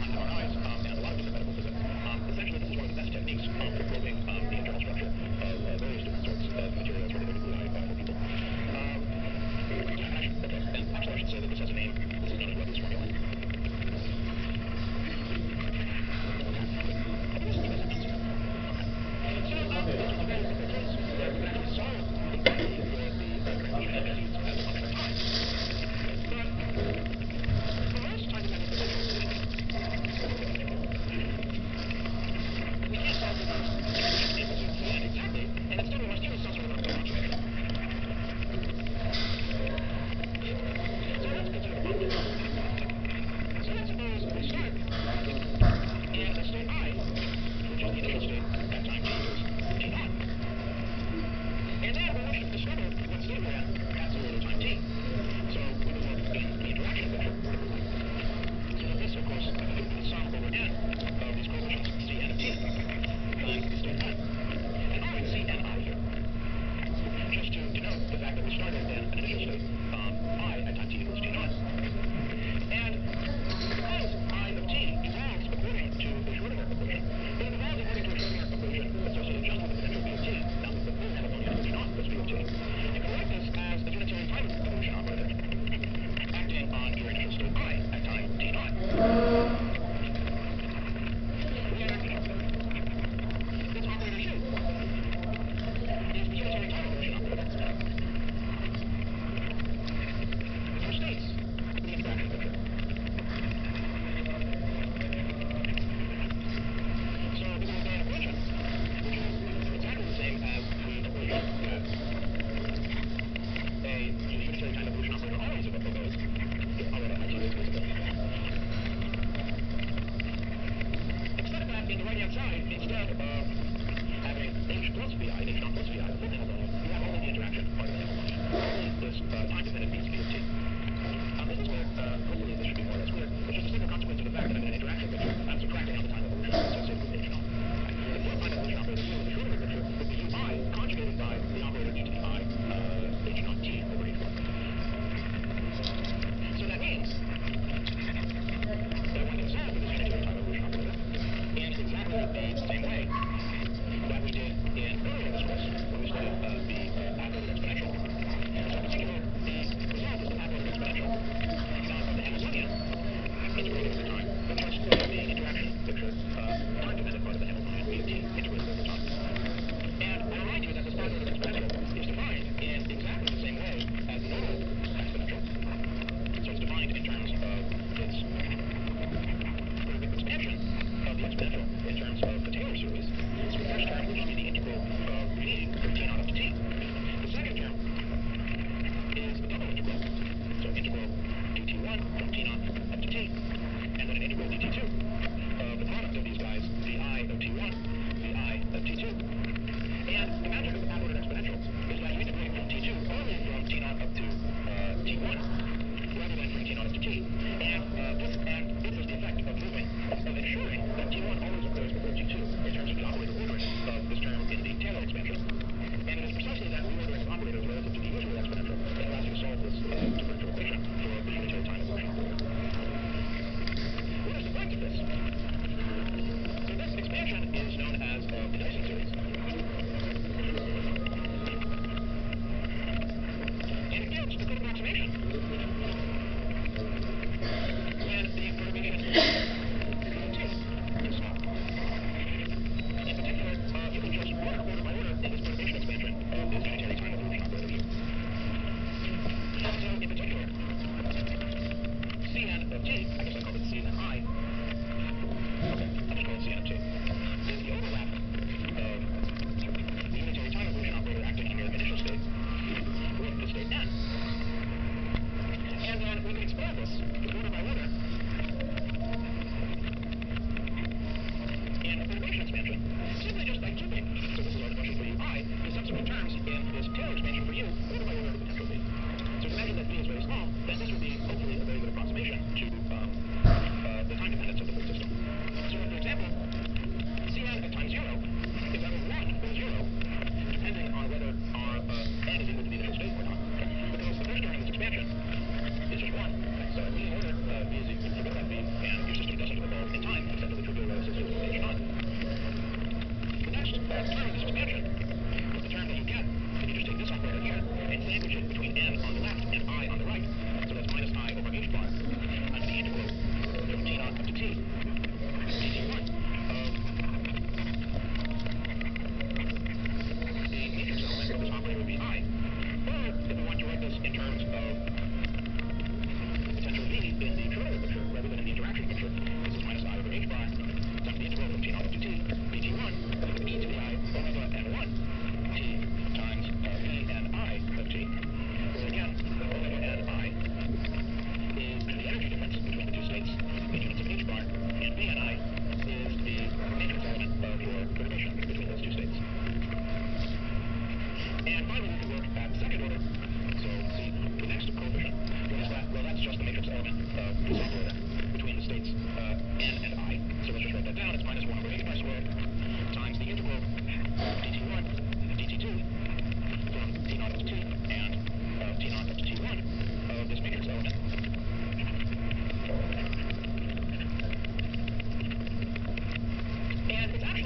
Imagine that V is very small, then this would be hopefully a very good approximation to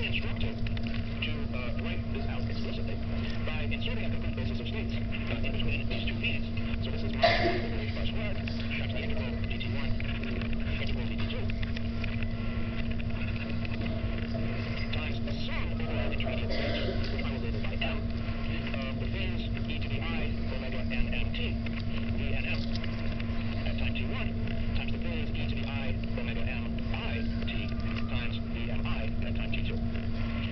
instructive to write this out explicitly by inserting a complete basis of states in between these two v's. So this is minus 1 over h bar squared times the integral dt1 integral dt2 times the sum over all intermediate states, which I will label by m, of the things e to the I omega n m t, v and m, at time t1, times the things e to the I omega m I t times v m I at time t2.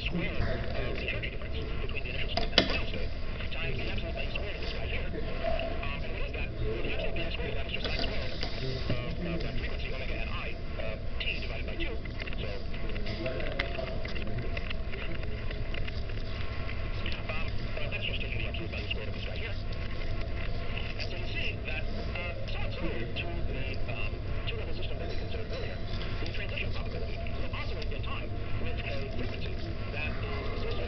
square of the energy difference between the initial state and the final state times the absolute value squared of this guy here. And what is that? Well, the absolute value squared of that is just sine squared of that frequency omega n I t divided by 2. So that's just taking the absolute value squared of this guy here. And so you see that somewhat similar to the two-level system that we considered earlier, the transition probability will oscillate in time with a frequency that is associated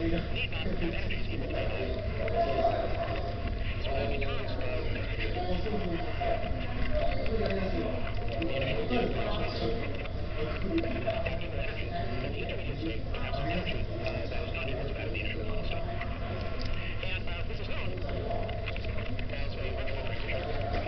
need not have energies equal to AV. So that because the individual state process have equal energies, then the intermediate state can have some energy that is not equal to that of the initial final state. And this is known as a virtual transmission.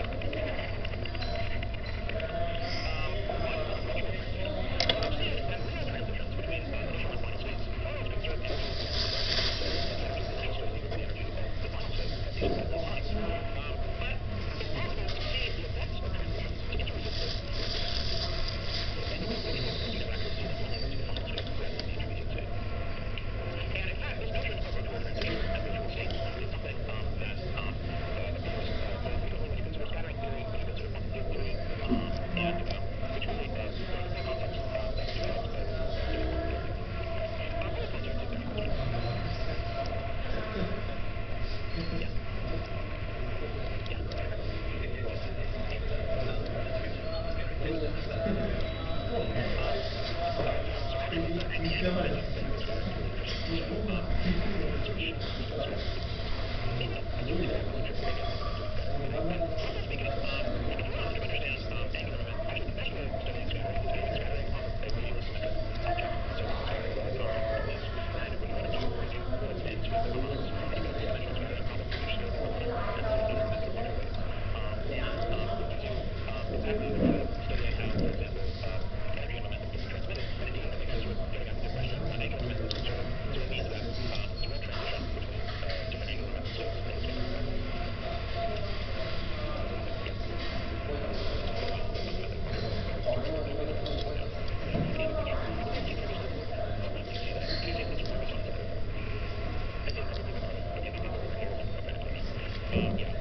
We've seen that real transitions between initial and final states always conserve energy the initial state is equal to the energy of the final state at the input time. But it's possible to see the effects of transitions to intermediate states. And you can interact with the final state rather than the intermediate state. And in fact, this notion of virtual transition and visual state is something that appears both frequently when you consider scattering theory, when you consider quantum field theory, and which really one of the core concepts that develops quantum field theory. Other concepts of visual state. Yeah. Exactly studying how, for example, energy and momentum can be transmitted, and indeed, I think I sort of getting at the question, angular momentum sort of means that direct transition between different angular momentum states in the spectrum. Yeah.